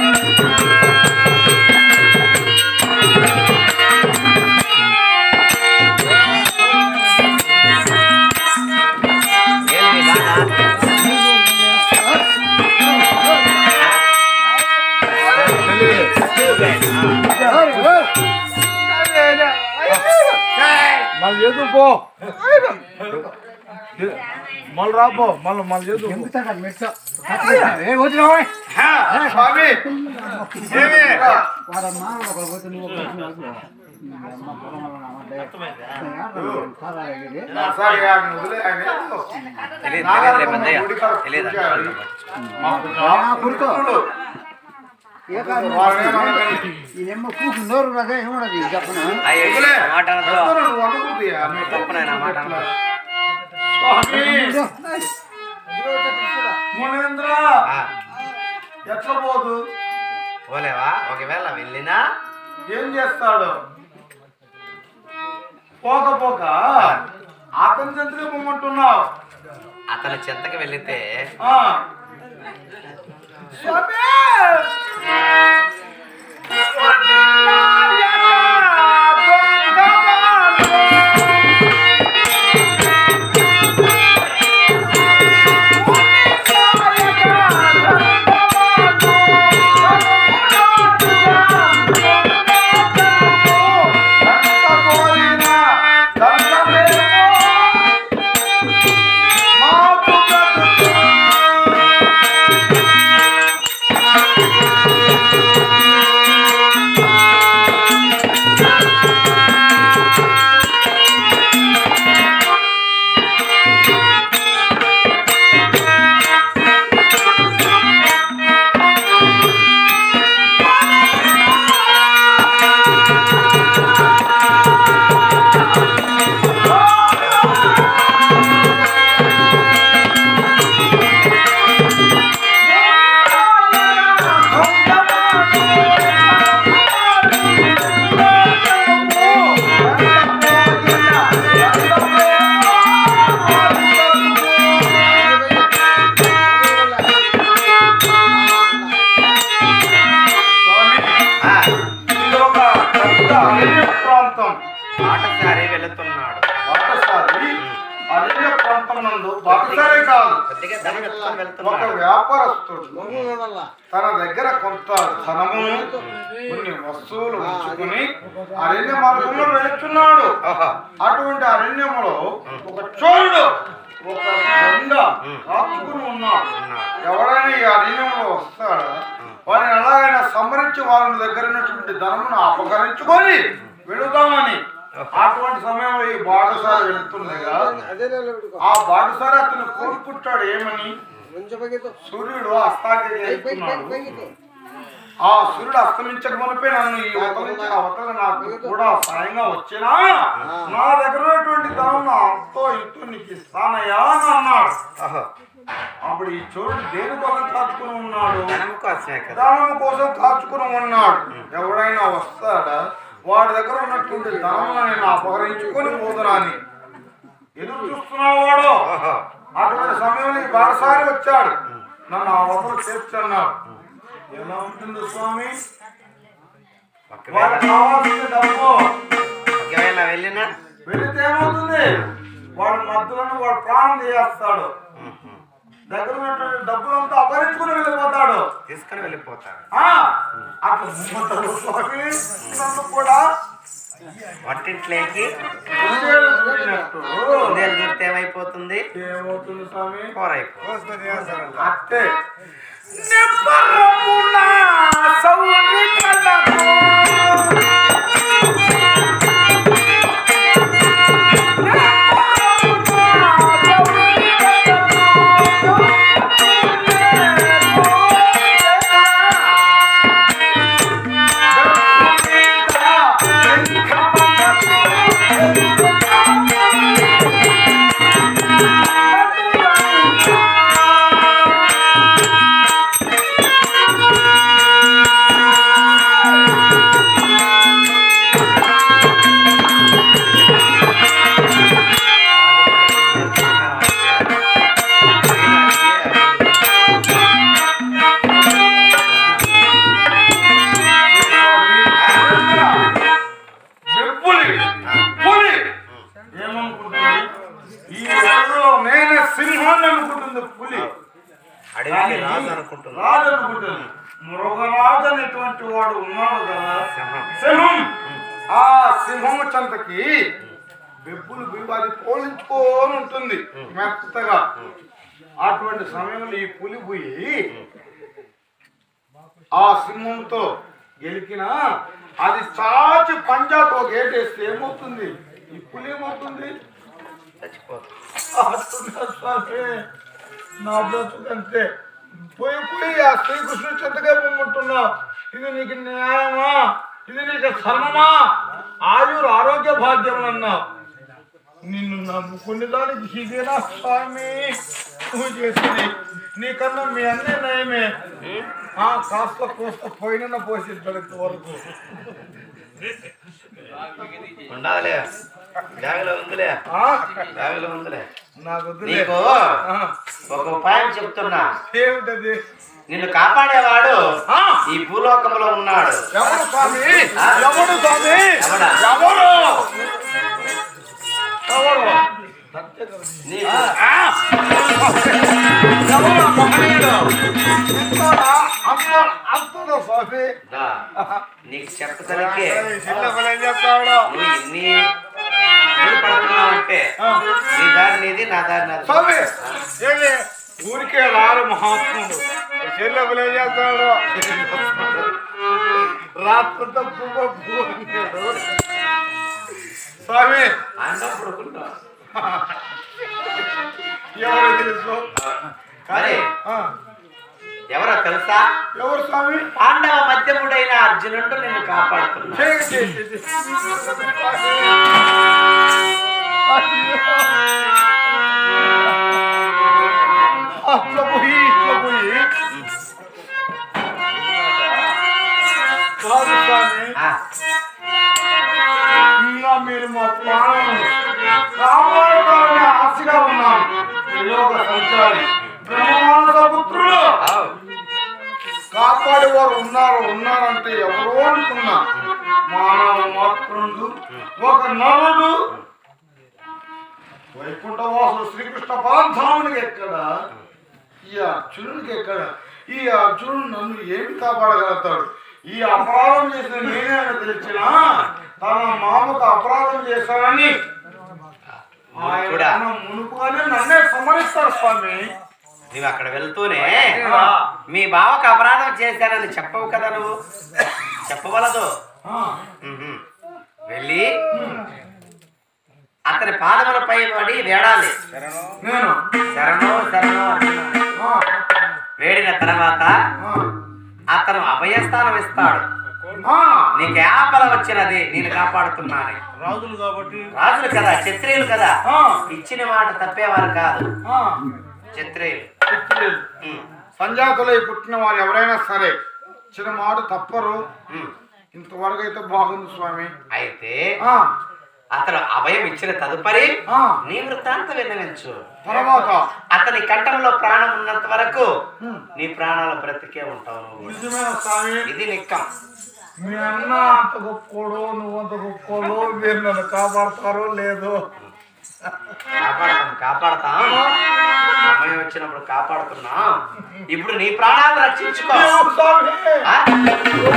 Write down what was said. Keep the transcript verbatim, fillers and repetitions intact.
మళ్ళీ చేద్దు పో మళ్ళీ రాపో మళ్ళీ మళ్ళీ చేద్దు ఇదేమో కూర్చున్నారు అదే ఏమన్నది చెప్పనా మునేంద్ర ఎట్లా పోదు పోలేవా ఒకవేళ వెళ్ళినా ఏం చేస్తాడు పోక పోక అతని చెంతకే పొమ్మంటున్నావు అతను చెంతకి వెళితే బాటసారి వెళుతున్నాడు. అరణ్య ప్రాంతం నందు బాటసారే కాదు ఒక వ్యాపారస్తుడు తన దగ్గర కొంత ధనమును కొన్ని వస్తువులు ఉంచుకుని అరణ్య మార్గంలో వెళుతున్నాడు. అటువంటి అరణ్యములో ఒక చోరుడు ఒక దొంగ కాచుకుని ఉన్నాడు. ఎవరైనా ఈ అరణ్యంలో వస్తాడా వారిని ఎలాగైనా సంహరించి వారి దగ్గర ఉన్నటువంటి ధనమును అపహరించుకొని వెళుదామని అటువంటి సమయంలో ఈ బాటసారి వెళుతుండగా ఆ బాటసారి అతను కోరుకుంటాడు ఏమని, సూర్యుడు అస్తాగిస్తున్నాడు, ఆ సూర్యుడు అస్తమించక మునిపే నన్ను ఈ అవతల నుంచి ఆ అవతల నాకు కూడా సాయంగా వచ్చినా నా దగ్గర ఉన్నటువంటి ధనం అంతో ఇంతో నీకు ఇస్తానయ్యా అని అన్నాడు. అప్పుడు ఈ చోరుడు దేని కోసం కాచుకుని ఉన్నాడు? ధనము కోసం కాచుకుని ఉన్నాడు. ఎవడైనా వస్తాడా వాడి దగ్గర ఉన్నటువంటి ధనమును నేను అపహరించుకొని పోతున్నాను ఎదురు చూస్తున్నావు వాడు. అటువంటి సమయంలో ఈ బాటసారి వచ్చాడు, నన్ను ఆ వదలు చేర్చన్నాడు. ఎలా ఉంటుంది స్వామి? వాడు కావాల్సిన డబ్బు ఒకవేళ వెళ్ళినా వెళితే ఏమవుతుంది? వాడు మధ్యలో వాడు ప్రాణం చేస్తాడు. దగ్గర ఉన్నటువంటి డబ్బులంతా అపహరించుకుని వెళ్ళిపోతాడు, తీసుకుని వెళ్ళిపోతాడు. అట్లా ముందు స్వామి నన్ను కూడా వంటింట్లోకి కుందేలు దూరితే ఏమైపోతుంది? ఏమవుతుంది స్వామి? కూర అయిపోతుంది. అత్తే ఒకటి మృగరాజు అనేటువంటి వాడు ఉన్నాడు కదా సింహం. సింహం. ఆ సింహము చెంతకి బెబ్బులు అది పోలించుకొని ఉంటుంది మెత్తగా. అటువంటి సమయంలో ఈ పులి పోయి ఆ సింహంతో గెలికిన అది చాచి పంజాతో గేటేస్తే ఏమవుతుంది? ఈ పులి ఏమవుతుంది? నా బ్రతుకంతే. పోయి పోయి ఆ శ్రీకృష్ణుడు చెంతగా పొమ్మంటున్నావు. ఇది నీకు న్యాయమా? ఇది నీకు ధర్మమా? ఆయుర్ ఆరోగ్య భాగ్యం అన్నావు. నిన్ను నమ్ముకునే దానికి ఇదేనా స్వామి నువ్వు చేసింది? నీకన్నా మీ అన్నీ నయమే. ఆ కాస్త కోస్త పోయిన పోషిస్తాడు ఇంతవరకు. ఉండాలే బ్యాగులో ఉందిలే బ్యాగులో ఉందిలే. నాకు నీకు ఒక ఉపాయం చెప్తున్నా. ఏమిటది? నిన్ను కాపాడేవాడు ఈ భూలోకంలో ఉన్నాడు. ఎవరు స్వామి? ఎవడు స్వామి? ఎవడా? ఎవరు? ఎవరు? నీకు స్వామి దా, నీకు చెప్పదలికే చెప్తాడు. నువ్వు ఎన్ని ఎన్ని పడుతున్నావంటే నీ దారి నీది, నా దారి నాది. స్వామి ఏమి ఊరికే రారు మహాత్ముడు. చెల్లెలు ఏం చేస్తాడు? రాత్రంతా పువ్వ పువ్వు అన్నాడు. స్వామి అందరూ పడుకుంటా ఎవరు తెలుసు? మరి ఆ, ఎవరో తెలుసా? ఎవరు స్వామి? పాండవ మధ్యముడైన అర్జునుడు నిన్ను కాపాడుతున్నా. చేయి, చేయి, చేయి, చేయి. అట్లా పోయి ఇట్లా పోయి కాదు స్వామి. ఆ, ఇంకా మీరు మా ప్రాణం కాపాడుతారని ఆశగా ఉన్నాను. త్రిలోక సంచారి బ్రహ్మాండ పుత్రుడు అవు. కాపాడేవారు ఉన్నారు ఉన్నారంటే ఎవరో అనుకున్నా. మానవ మాత్రుడు ఒక నరుడు వైకుంఠవాసుడు శ్రీకృష్ణ పరంధామునికి ఎక్కడ? ఈ అర్జునుడికి ఎక్కడ? ఈ అర్జునుడు నన్ను ఏమి కాపాడగలుగుతాడు? ఈ అపరాధం చేసిన నేనే అని తెలిసినా తన మామకు అపరాధం చేశానని ఆయన మునుపుగానే నన్నే సమరిస్తారు స్వామి. నువ్వు అక్కడ వెళ్తూనే మీ బావకు అపరాధం చేశానని చెప్పవు కదా, నువ్వు చెప్పవలదు. ఉహుం. వెళ్ళి అతని పాదములపై పడి వేడాలి. నేను శరణో శరణో అంటున్నాడు. వేడిన తర్వాత అతను అభయస్థానం ఇస్తాడు. నీకు ఆపద వచ్చినది, నేను కాపాడుతున్నాను. రాజులు కాబట్టి రాజులు కదా, క్షత్రియులు కదా, ఇచ్చిన మాట తప్పేవారు కాదు. క్షత్రియులు సంజాతులై పుట్టిన వారు ఎవరైనా సరే చిన్న మాట తప్పరు. ఇంతవరకు అయితే బాగుంది స్వామి. అయితే అతను అభయం ఇచ్చిన తదుపరి నీ వృత్తాంతం విన్నవించు. తర్వాత అతని కంఠంలో ప్రాణం ఉన్నంత వరకు నీ ప్రాణాలు బ్రతికే ఉంటావు నువ్వు. నిజమేనా స్వామి? ఇది నిక్కం. మీ అన్న అంత గొప్పోడు, నువ్వు అంత గొప్పోడు, మీరు నన్ను కాపాడతారో లేదో? కాపాడతాం కాపాడతాం సమయం వచ్చినప్పుడు కాపాడుతున్నాం. ఇప్పుడు నీ ప్రాణాలు రక్షించుకో. స్వామి ఆ?